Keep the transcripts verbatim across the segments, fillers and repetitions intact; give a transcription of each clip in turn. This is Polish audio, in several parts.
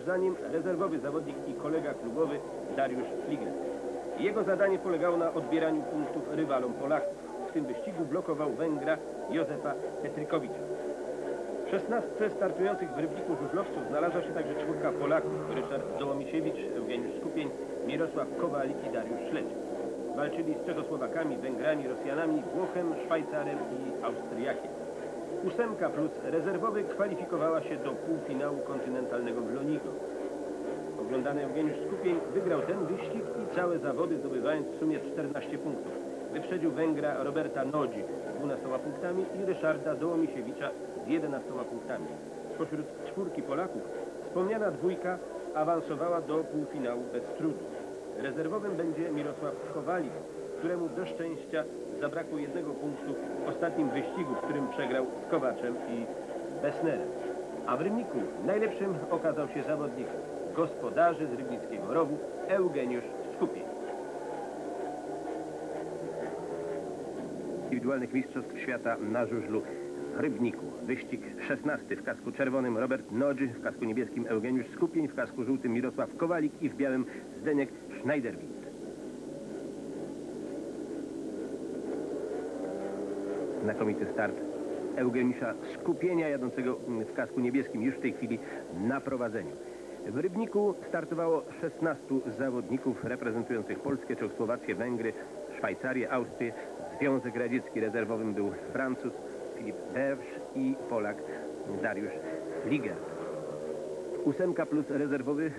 za nim rezerwowy zawodnik i kolega klubowy Dariusz Fliger. Jego zadanie polegało na odbieraniu punktów rywalom Polaków. W tym wyścigu blokował Węgra Józefa Petrykowicza. W szesnastce startujących w Rybniku żużlowców znalazła się także czwórka Polaków: Ryszard Dołomisiewicz, Eugeniusz Skupień, Mirosław Kowalik i Dariusz Szleć. Walczyli z Czechosłowakami, Węgrami, Rosjanami, Włochem, Szwajcarem i Austriakiem. Ósemka plus rezerwowy kwalifikowała się do półfinału kontynentalnego w Lonigo. Oglądany Eugeniusz Skupień wygrał ten wyścig i całe zawody, zdobywając w sumie czternaście punktów. Wyprzedził Węgra Roberta Nodzi z dwunastoma punktami i Ryszarda Dołomisiewicza z jedenastoma punktami. Spośród czwórki Polaków wspomniana dwójka awansowała do półfinału bez trudu. Rezerwowym będzie Mirosław Kowalik, któremu do szczęścia zabrakło jednego punktu w ostatnim wyścigu, w którym przegrał z Kowaczem i Besnerem. A w Rybniku najlepszym okazał się zawodnik gospodarzy z rybnickiego rowu Eugeniusz Skupień. Indywidualnych mistrzostw świata na żużlu w Rybniku. Wyścig szesnasty. W kasku czerwonym Robert Nodzi, w kasku niebieskim Eugeniusz Skupień, w kasku żółtym Mirosław Kowalik i w białym Zdeněk Schneiderwind. Znakomity start Eugeniusza Skupienia, jadącego w kasku niebieskim już w tej chwili na prowadzeniu. W Rybniku startowało szesnastu zawodników reprezentujących Polskę, Czechosłowację, Węgry, Szwajcarię, Austrię. Związek Radziecki. Rezerwowym był Francuz Filip Bersz i Polak Dariusz Fliger. Ósemka plus rezerwowy.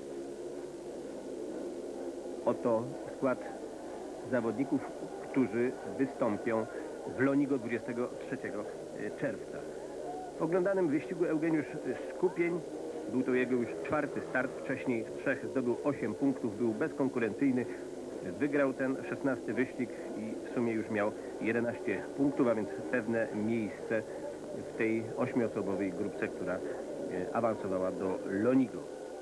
Oto skład zawodników, którzy wystąpią w Lonigo dwudziestego trzeciego czerwca. W oglądanym wyścigu Eugeniusz Skupień. Był to jego już czwarty start. Wcześniej w trzech zdobył osiem punktów. Był bezkonkurencyjny. Wygrał ten szesnasty wyścig i w sumie już miał jedenaście punktów, a więc pewne miejsce w tej ośmioosobowej grupce, która awansowała do Lonigo.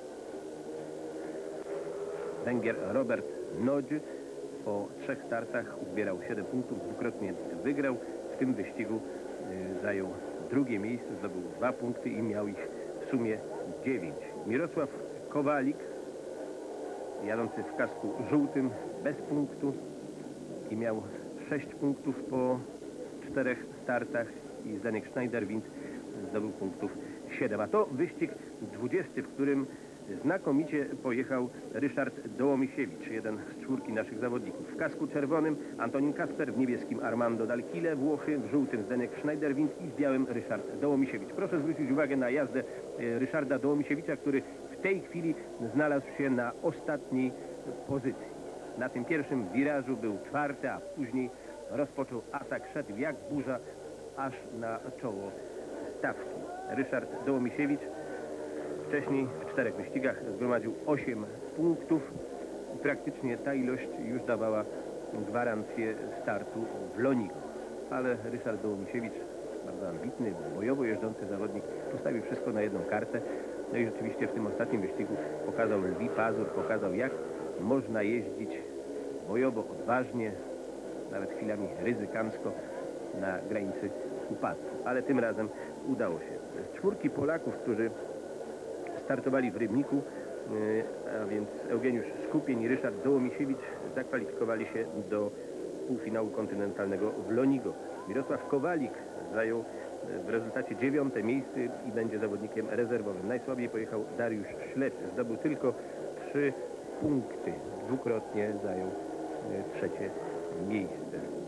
Węgier Robert Nodzi po trzech startach uzbierał siedem punktów, dwukrotnie wygrał. W tym wyścigu zajął drugie miejsce, zdobył dwa punkty i miał ich w sumie dziewięć. Mirosław Kowalik, jadący w kasku żółtym, bez punktu i miał sześć punktów po czterech startach i Zdeněk Schneiderwind zdobył punktów siedem. A to wyścig dwudziesty, w którym znakomicie pojechał Ryszard Dołomisiewicz, jeden z czwórki naszych zawodników. W kasku czerwonym Antonin Kasper, w niebieskim Armando Dalkile, Włochy, w żółtym Zdeněk Schneiderwind i w białym Ryszard Dołomisiewicz. Proszę zwrócić uwagę na jazdę Ryszarda Dołomisiewicza, który w tej chwili znalazł się na ostatniej pozycji. Na tym pierwszym wirażu był czwarty, a później rozpoczął atak, szedł jak burza aż na czoło stawki. Ryszard Dołomisiewicz wcześniej w czterech wyścigach zgromadził osiem punktów i praktycznie ta ilość już dawała gwarancję startu w Lonigo. Ale Ryszard Dołomisiewicz, bardzo ambitny, bojowo jeżdżący zawodnik, postawił wszystko na jedną kartę. No i rzeczywiście w tym ostatnim wyścigu pokazał lwi pazur, pokazał, jak można jeździć bojowo, odważnie, nawet chwilami ryzykancko na granicy upadku. Ale tym razem udało się. Z czwórki Polaków, którzy startowali w Rybniku, a więc Eugeniusz Skupień i Ryszard Dołomisiewicz, zakwalifikowali się do półfinału kontynentalnego w Lonigo. Mirosław Kowalik zajął w rezultacie dziewiąte miejsce i będzie zawodnikiem rezerwowym. Najsłabiej pojechał Dariusz Szleć, zdobył tylko trzy punkty. Dwukrotnie zajął trzecie miejsce.